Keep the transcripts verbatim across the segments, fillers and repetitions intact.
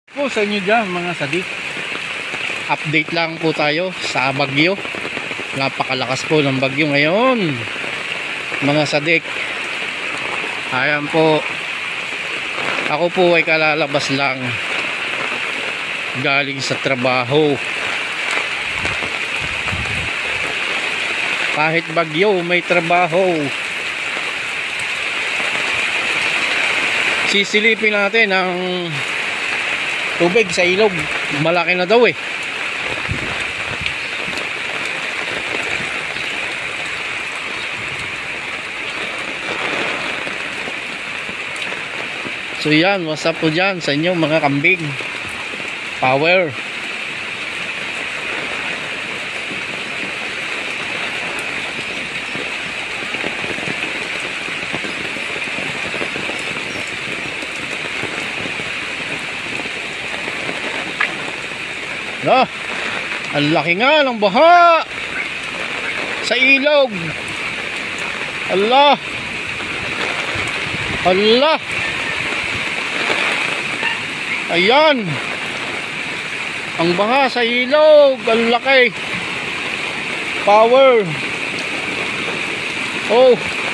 Po sa inyo dyan mga sadik, update lang po tayo sa bagyo. Napakalakas po ng bagyo ngayon mga sadik. Ayan po, ako po ay kalalabas lang galing sa trabaho. Kahit bagyo may trabaho. Sisilipin natin ang tubig sa ilog, malaki na daw eh. So yan, what's up po dyan sa inyo mga kambing. Power. Ah, ang laki nga ng baha sa ilog. Allah, Allah. Ayan, ang baha sa ilog, ang laki. Power. Oh,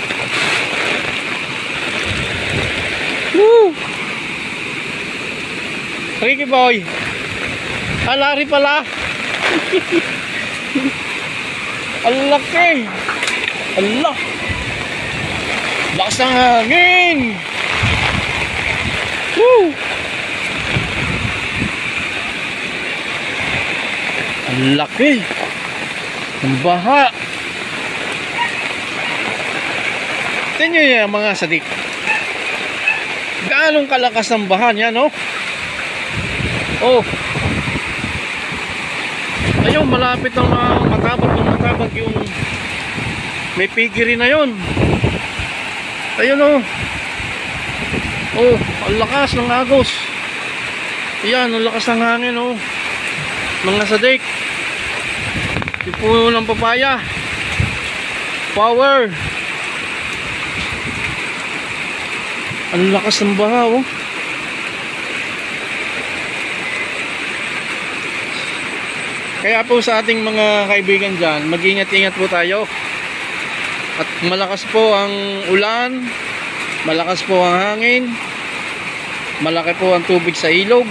woo. Ricky boy, alari pala. Ang laki. Allah, lakas ng hangin. Woo. Ang laki ng baha. Tingnan nyo yan mga sadik, gaanong kalakas ng baha niya, no? Oh, ayun, malapit ng mga matabag ng matabag yung may pigiri na yun. Ayun, oh. Oh, ang lakas ng agos. Ayan, ang lakas ng hangin, oh. Mga sadik, yung puno ng papaya. Power. Ang lakas ng baha, oh. Kaya po sa ating mga kaibigan dyan, mag-ingat-ingat po tayo. At malakas po ang ulan, malakas po ang hangin, malaki po ang tubig sa ilog.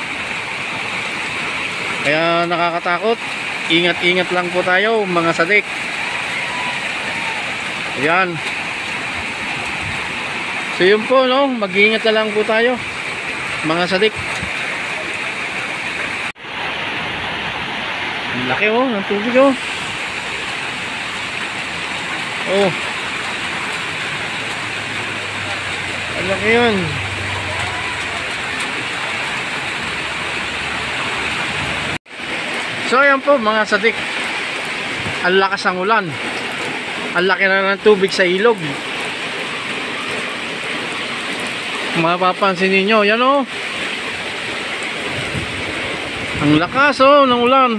Kaya nakakatakot. Ingat-ingat lang po tayo mga sadik. Ayan. So yun po, no, mag-iingat na lang po tayo mga sadik. Ang laki, oh, ng tubig, oh. Oh, ang laki yun. So ayan po mga sadik, ang lakas ng ulan, ang laki na ng tubig sa ilog. Mapapansin ninyo, yan, oh, ang lakas, oh, ng ulan.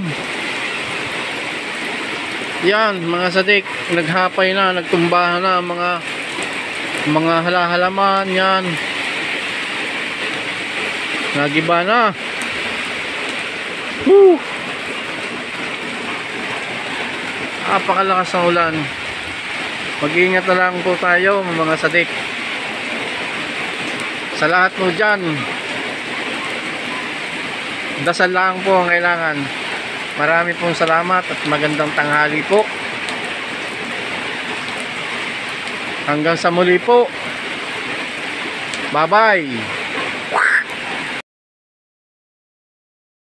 Yan mga sadik, naghapay na, nagtumbahan na mga mga halahalaman. Yan, nagiba na. Woo! Napakalakas ng ulan. Mag-iingat na lang po tayo mga sadik. Sa lahat mo dyan, dasal lang po ang kailangan. Marami pong salamat at magandang tanghali po. Hanggang sa muli po. Bye bye.